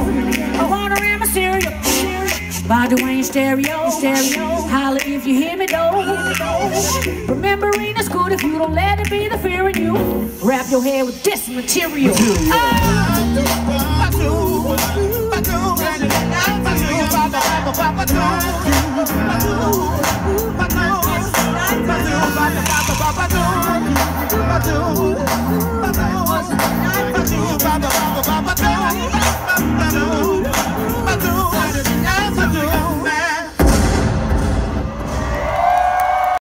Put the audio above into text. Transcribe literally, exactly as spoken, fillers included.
I wanna ram my cereal. Badu ain't stereo, stereo. Holla if you hear me though. Remembering is good if you don't let it be the fear in you. Wrap your head with this material. Ah.